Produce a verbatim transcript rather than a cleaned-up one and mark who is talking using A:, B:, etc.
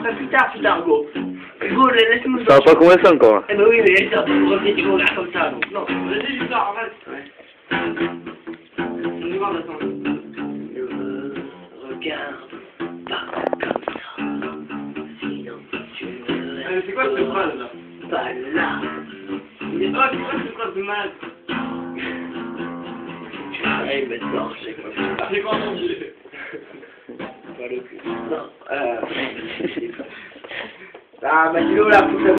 A: enfin plus tard, plus tard, Hugo. Hugo, laisse-nous.
B: Ça va pas commencer encore là.
A: Eh ben oui, mais ça, on refait du Hugo là, comme ça, donc. Non, vas-y, juste là, arrête. Ouais. On y va maintenant. Ne me regarde pas comme ça. Sinon, tu me
C: Allez, c'est quoi cette phrase là?
A: pas là.
C: Mais oh, c'est quoi cette phrase de malade?
A: Allez, il va te gorger, quoi.
C: J'ai pas entendu.
A: Pas le cul. Non, euh... Ah, bah dis-le là, faut que ça